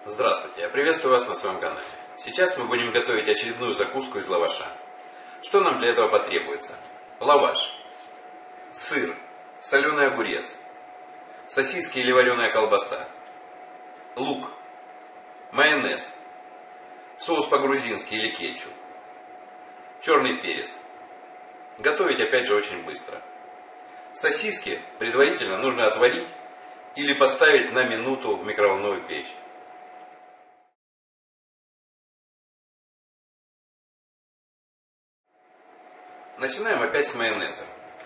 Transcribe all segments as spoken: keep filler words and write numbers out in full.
Здравствуйте, я приветствую вас на своем канале. Сейчас мы будем готовить очередную закуску из лаваша. Что нам для этого потребуется? Лаваш, сыр, соленый огурец, сосиски или вареная колбаса, лук, майонез, соус по-грузински или кетчуп, черный перец. Готовить опять же очень быстро. Сосиски предварительно нужно отварить или поставить на минуту в микроволновую печь. Начинаем опять с майонеза.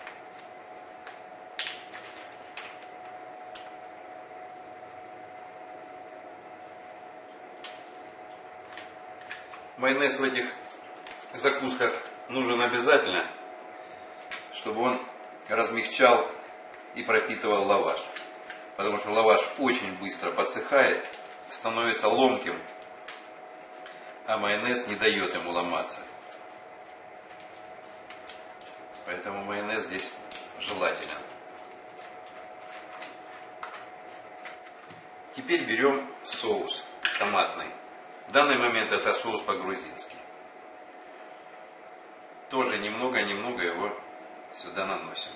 Майонез в этих закусках нужен обязательно, чтобы он размягчал и пропитывал лаваш. Потому что лаваш очень быстро подсыхает, становится ломким, а майонез не дает ему ломаться. Поэтому майонез здесь желателен. Теперь берем соус томатный. В данный момент это соус по-грузински. Тоже немного-немного его сюда наносим.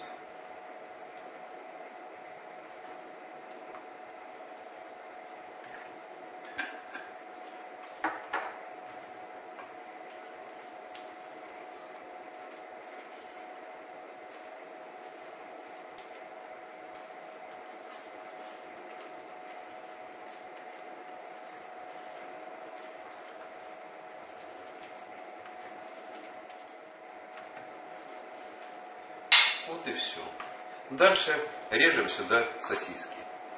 Вот и все. Дальше режем сюда сосиски.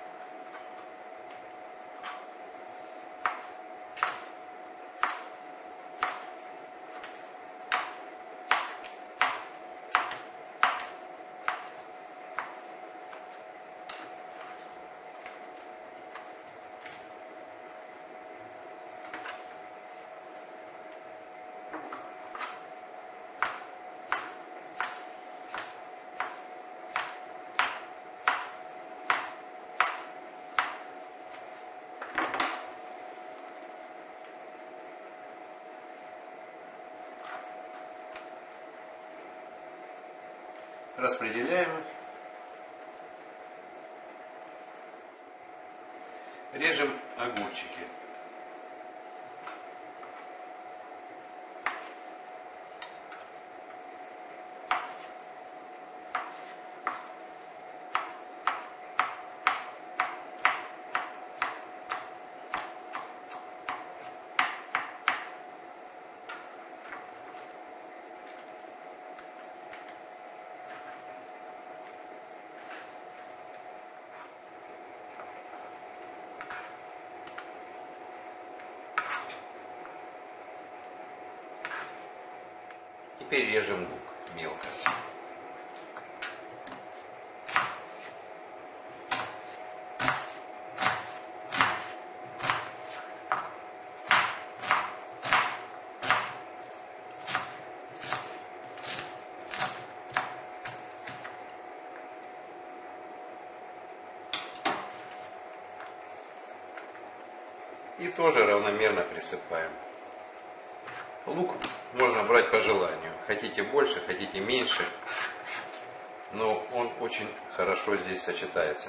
Распределяем. Режем огурчики. Теперь режем лук мелко. И тоже равномерно присыпаем. Лук можно брать по желанию. Хотите больше, хотите меньше. Но он очень хорошо здесь сочетается.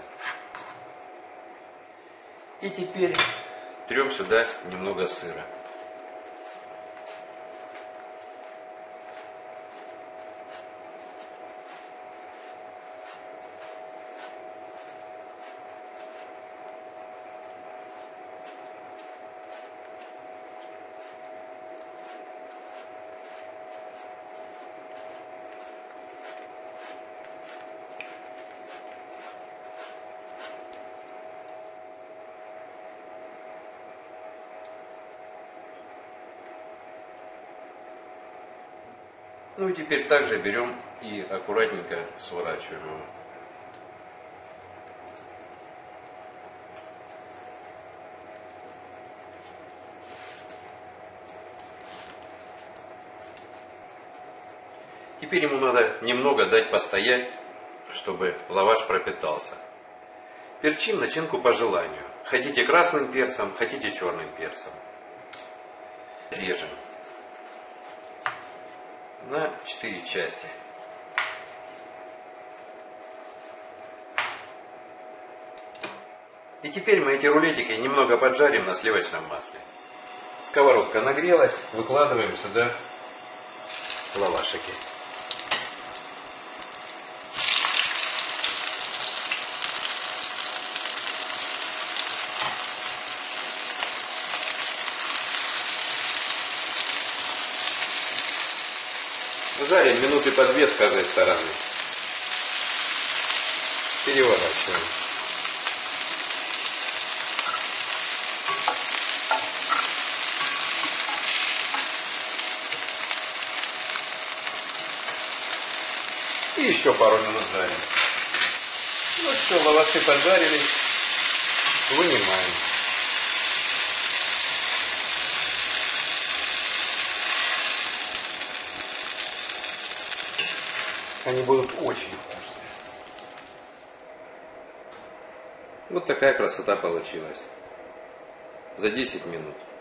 И теперь трем сюда немного сыра. Ну и теперь также берем и аккуратненько сворачиваем его. Теперь ему надо немного дать постоять, чтобы лаваш пропитался. Перчим начинку по желанию. Хотите красным перцем, хотите черным перцем. Режем на четыре части. И теперь мы эти рулетики немного поджарим на сливочном масле. Сковородка нагрелась, выкладываем сюда лавашики. Жарим минуты по две с каждой стороны. Переворачиваем. И еще пару минут жарим. Ну все, лаваши поджарились. Вынимаем. Они будут очень вкусные. Вот такая красота получилась. За десять минут.